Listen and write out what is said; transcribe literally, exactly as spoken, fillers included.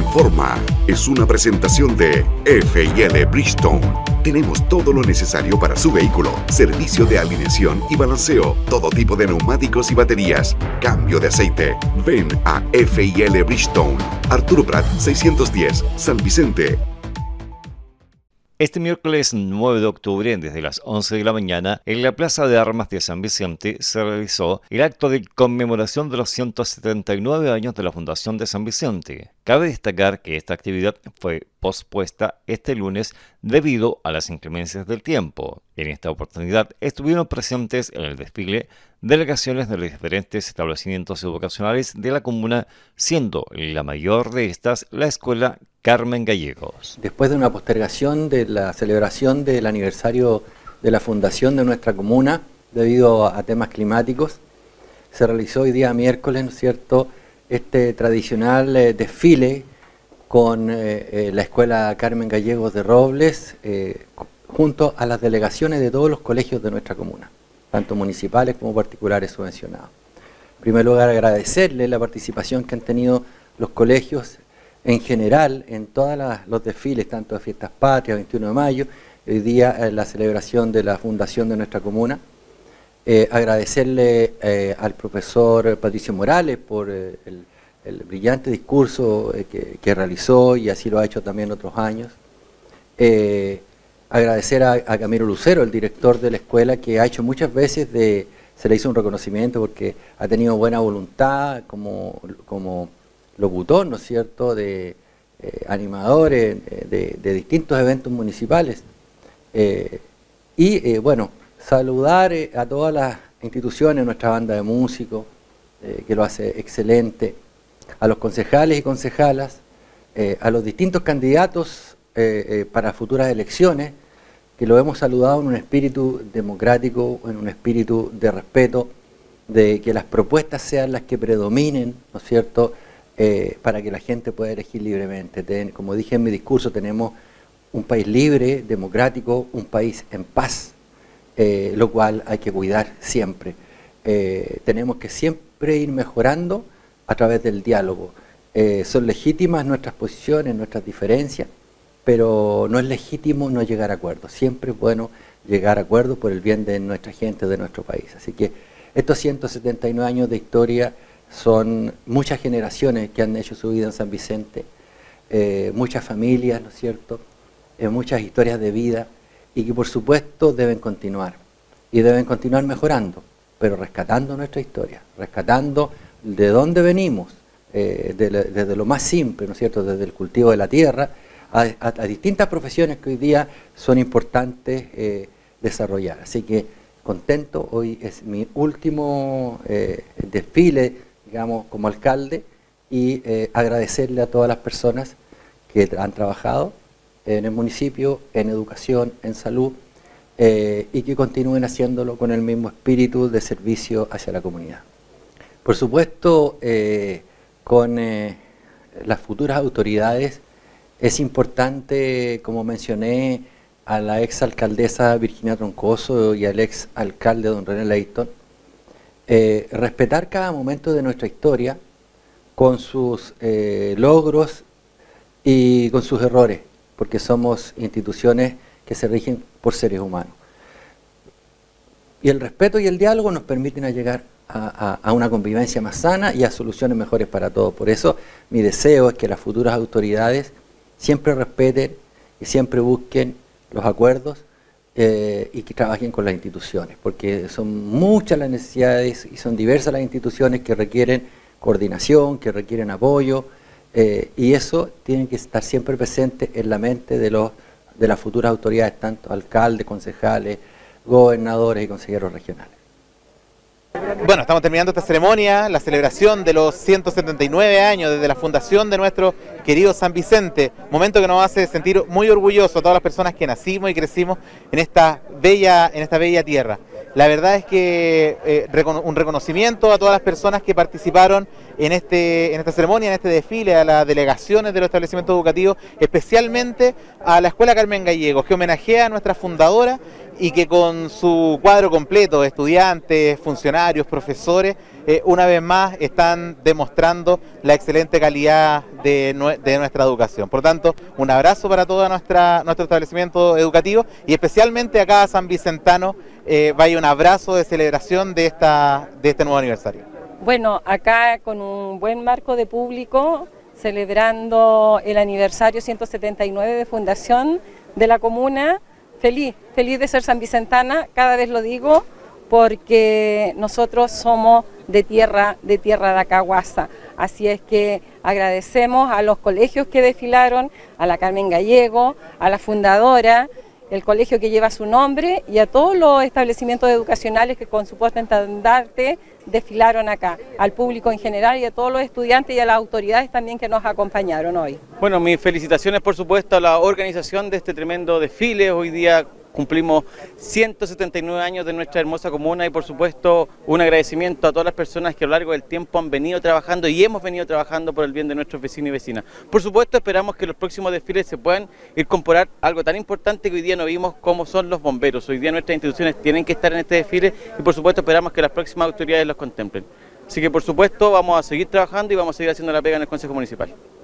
Informa es una presentación de F y L Bridgestone. Tenemos todo lo necesario para su vehículo. Servicio de alineación y balanceo. Todo tipo de neumáticos y baterías. Cambio de aceite. Ven a F y L Bridgestone. Arturo Prat seiscientos diez, San Vicente. Este miércoles nueve de octubre, desde las once de la mañana, en la Plaza de Armas de San Vicente se realizó el acto de conmemoración de los ciento setenta y nueve años de la Fundación de San Vicente. Cabe destacar que esta actividad fue pospuesta este lunes debido a las inclemencias del tiempo. En esta oportunidad estuvieron presentes en el desfile delegaciones de los diferentes establecimientos educacionales de la comuna, siendo la mayor de estas la Escuela Carmen Gallegos. Después de una postergación de la celebración del aniversario de la fundación de nuestra comuna, debido a temas climáticos, se realizó hoy día miércoles, ¿no es cierto?, este tradicional eh, desfile con eh, eh, la Escuela Carmen Gallegos de Robles, eh, junto a las delegaciones de todos los colegios de nuestra comuna, tanto municipales como particulares subvencionados. En primer lugar, agradecerle la participación que han tenido los colegios en general en todos los desfiles, tanto de Fiestas Patrias, veintiuno de mayo, hoy día eh, la celebración de la fundación de nuestra comuna. Eh, agradecerle eh, al profesor Patricio Morales por eh, el, el brillante discurso eh, que, que realizó, y así lo ha hecho también otros años. Eh, agradecer a, a Camilo Lucero, el director de la escuela, que ha hecho muchas veces, de, se le hizo un reconocimiento porque ha tenido buena voluntad como, como locutor, ¿no es cierto?, de eh, animadores de, de distintos eventos municipales. Eh, y eh, bueno, saludar eh, a todas las instituciones, nuestra banda de músicos, eh, que lo hace excelente, a los concejales y concejalas, eh, a los distintos candidatos eh, eh, para futuras elecciones, que lo hemos saludado en un espíritu democrático, en un espíritu de respeto, de que las propuestas sean las que predominen, ¿no es cierto?, eh, para que la gente pueda elegir libremente. Ten, como dije en mi discurso, tenemos un país libre, democrático, un país en paz, Eh, lo cual hay que cuidar siempre. Eh, tenemos que siempre ir mejorando a través del diálogo. Eh, son legítimas nuestras posiciones, nuestras diferencias, pero no es legítimo no llegar a acuerdos. Siempre es bueno llegar a acuerdos por el bien de nuestra gente, de nuestro país. Así que estos ciento setenta y nueve años de historia son muchas generaciones que han hecho su vida en San Vicente, eh, muchas familias, ¿no es cierto?, eh, muchas historias de vida, y que por supuesto deben continuar, y deben continuar mejorando, pero rescatando nuestra historia, rescatando de dónde venimos, eh, de, desde lo más simple, ¿no es cierto?, desde el cultivo de la tierra, a, a, a distintas profesiones que hoy día son importantes eh, desarrollar. Así que contento, hoy es mi último eh, desfile, digamos, como alcalde, y eh, agradecerle a todas las personas que han trabajado en el municipio, en educación, en salud, eh, y que continúen haciéndolo con el mismo espíritu de servicio hacia la comunidad. Por supuesto, eh, con eh, las futuras autoridades es importante, como mencioné, a la ex alcaldesa Virginia Troncoso y al ex alcalde don René Leighton, eh, respetar cada momento de nuestra historia con sus eh, logros y con sus errores, porque somos instituciones que se rigen por seres humanos. Y el respeto y el diálogo nos permiten a llegar a, a, a una convivencia más sana y a soluciones mejores para todos. Por eso mi deseo es que las futuras autoridades siempre respeten y siempre busquen los acuerdos eh, y que trabajen con las instituciones, porque son muchas las necesidades y son diversas las instituciones que requieren coordinación, que requieren apoyo, Eh, y eso tiene que estar siempre presente en la mente de, los, de las futuras autoridades, tanto alcaldes, concejales, gobernadores y consejeros regionales. Bueno, estamos terminando esta ceremonia, la celebración de los ciento setenta y nueve años desde la fundación de nuestro querido San Vicente, momento que nos hace sentir muy orgullosos a todas las personas que nacimos y crecimos en esta bella, en esta bella tierra. La verdad es que eh, un reconocimiento a todas las personas que participaron en, este, en esta ceremonia, en este desfile, a las delegaciones de los establecimientos educativos, especialmente a la Escuela Carmen Gallegos, que homenajea a nuestra fundadora y que con su cuadro completo, estudiantes, funcionarios, profesores, eh, una vez más están demostrando la excelente calidad de, de nuestra educación. Por lo tanto, un abrazo para todo nuestra, nuestro establecimiento educativo y especialmente acá a San Vicentano, eh, vaya un abrazo de celebración de, esta, de este nuevo aniversario. Bueno, acá con un buen marco de público, celebrando el aniversario ciento setenta y nueve de fundación de la comuna, feliz, feliz de ser sanvicentana, cada vez lo digo, porque nosotros somos de tierra, de tierra de Acahuasa. Así es que agradecemos a los colegios que desfilaron, a la Carmen Gallego, a la fundadora, el colegio que lleva su nombre y a todos los establecimientos educacionales que con su puesto estandarte desfilaron acá, al público en general y a todos los estudiantes y a las autoridades también que nos acompañaron hoy. Bueno, mis felicitaciones por supuesto a la organización de este tremendo desfile. Hoy día cumplimos ciento setenta y nueve años de nuestra hermosa comuna y por supuesto un agradecimiento a todas las personas que a lo largo del tiempo han venido trabajando y hemos venido trabajando por el bien de nuestros vecinos y vecinas. Por supuesto esperamos que los próximos desfiles se puedan incorporar algo tan importante que hoy día no vimos como son los bomberos. Hoy día nuestras instituciones tienen que estar en este desfile y por supuesto esperamos que las próximas autoridades los contemplen. Así que por supuesto vamos a seguir trabajando y vamos a seguir haciendo la pega en el Consejo Municipal.